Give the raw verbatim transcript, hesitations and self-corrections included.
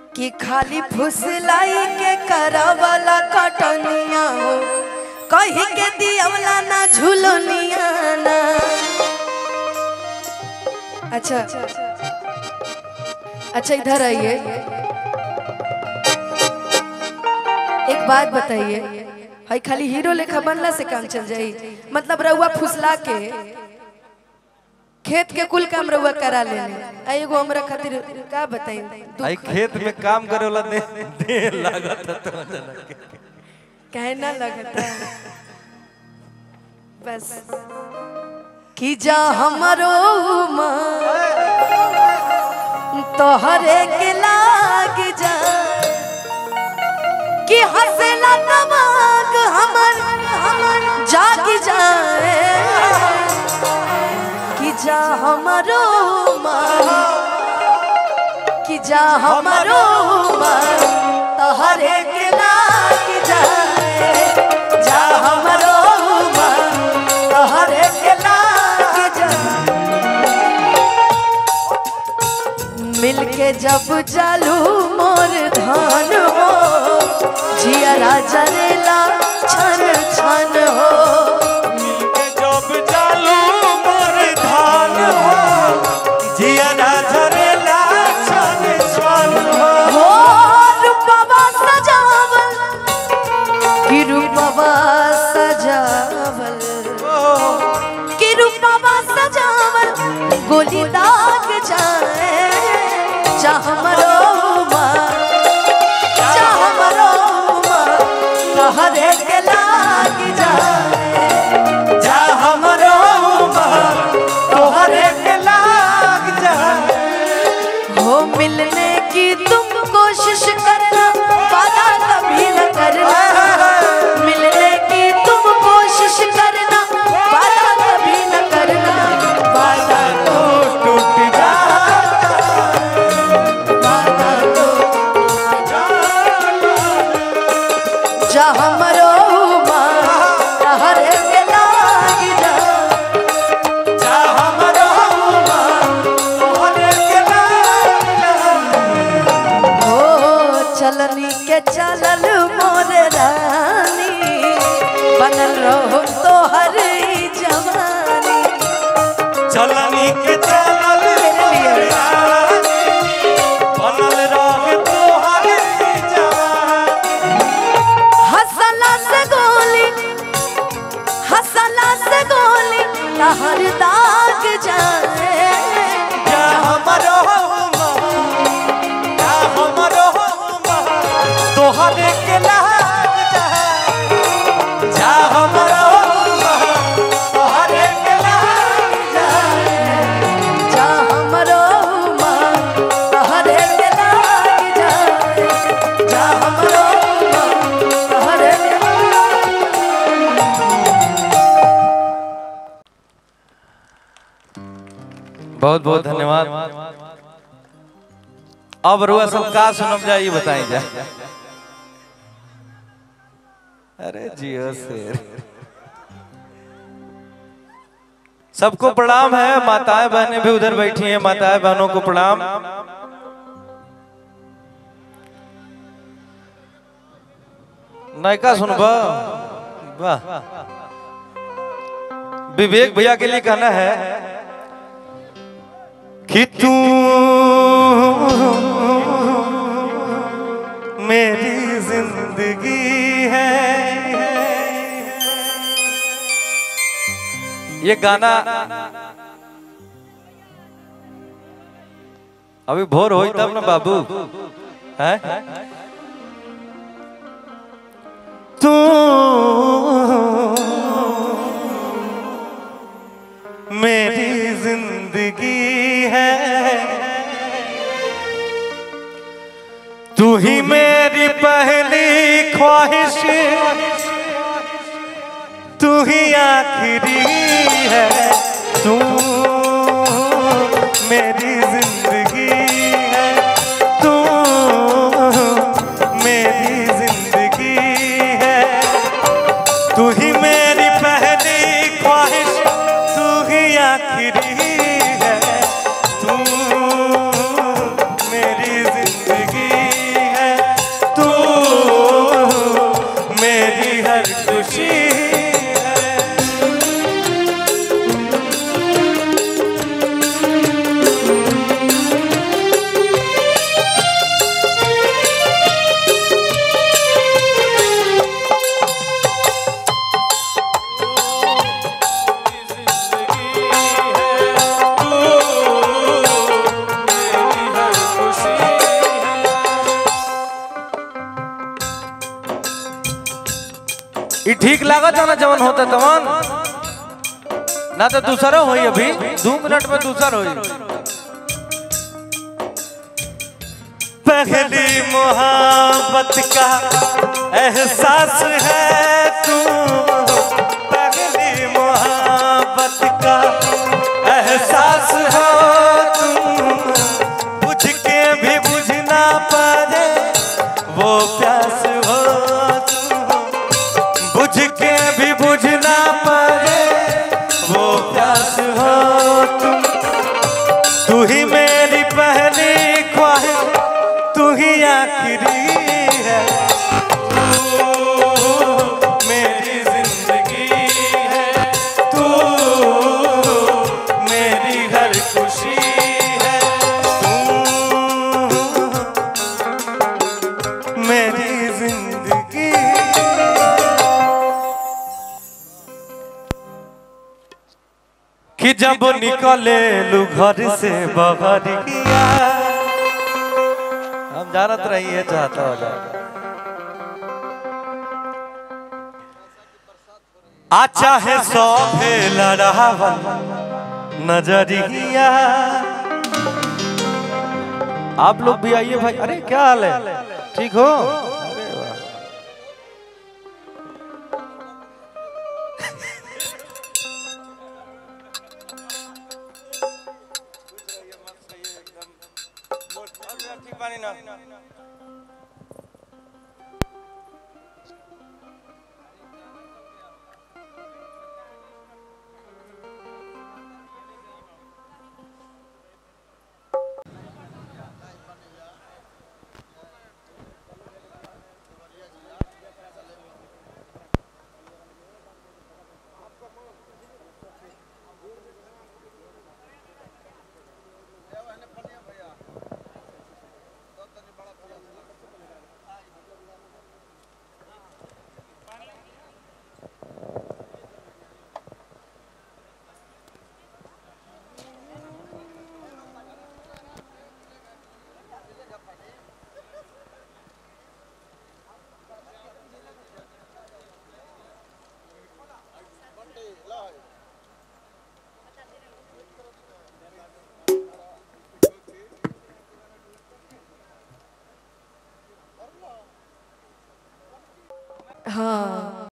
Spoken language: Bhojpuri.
कि खाली फुसलाई के करावला कटनिया हो कहीं के दियावला ना झुलनिया ना। अच्छा अच्छा इधर आइए, एक बात बताइए, भाई खाली हीरो लेखा बनला से काम चल जाई? मतलब रउआ फुसला के खेत के कुल काम रउआ करा लेने, एगो हमरा खातिर का बताई? भाई खेत में काम करे वाला दे, दे लागत तो कहे ना लगता बस कि जा हमरो तोहरे के लाग जा कि हंसला दिमाग हमर हमर जाग जाए कि जा हमरो कि जा हमरो तोहरे के लाग जाए जा हमरो तोहरे के लाग जाए। मिलके जब चालू मोर धान हो जिया राजा रेला छन छन हो। मिलके जब चालू मोर धान हो जिया राजा रेला छन छन हो। हो रूपवा सजावल कि रूपवा सजावल कि रूपवा सजावल गोली दाग जाए जा हमरो जा हमरो तोहरे के लाग जाए जा हमरो तोहरे के लाग जाए। हो मिलने की तुम कोशिश करना वादा कभी न करना, मिलने की तुम कोशिश करना वादा कभी न करना, वादा तो टूट जाता वादा तो जा हमरो तोहरे के लाग जाए जा हमरो तोहरे के लाग जाए। हो चलनी के चलल मोर रानी बनल रहो तोहर जवानी। चलनी के चलल मोर रानी बनल रहे तोहर जवानी। हंसला से गोली हंसला से गोली तहर दाग जाए जा हमरो जा हमरो तोहरे के लाग जाए जा हमरो तोहरे के लाग जाए। जा हमरो तोहरे के लाग जाए जा हमरो तोहरे के बहुत बहुत धन्यवाद। अब रुआ सब का सुनम जाए ये बताई जा। अरे जियो शेर। सबको प्रणाम है, माताएं बहनें भी उधर बैठी हैं, माताएं बहनों को प्रणाम। नायका सुनबा वाह। विवेक भैया के लिए कहना है कि तू मेरी जिंदगी है। ये गाना अभी भोर होई तब ना बाबू है। तू मेरी जिंदगी है, तू ही मेरी पहली ख्वाहिश, तू ही आखिरी है। तू मेरी जिंदगी है, तू मेरी जिंदगी है, तू ही मेरी पहली ख्वाहिश, तू ही आखिरी है। तू मेरी जिंदगी ये ठीक लागत है ना जवन होता तवन ना तो दूसरा होई अभी दो मिनट में दूसरा होई। पहली मोहब्बत का एहसास है तू, पहली मोहब्बत का एहसास हो तुम, बुझ के भी बुझ ना पाए वो प्यास हो तुम, बुझ के भी बुझ ना पाए वो प्यास हो तुम। तू ही मेरी पहली ख्वाहिश, तू ही आखिरी है, तू मेरी जिंदगी है, तू मेरी हर खुशी है, तू मेरी जिंदगी। कि जब निकले लू घर से बाहर किया, हम जानत रहिए चाहता हो जाएगा। आ चाहे सौ लड़ावन नजरिया। आप लोग भी आइए भाई। अरे क्या हाल है, ठीक हो? अरे वाह। ठीक पानी ना हाँ।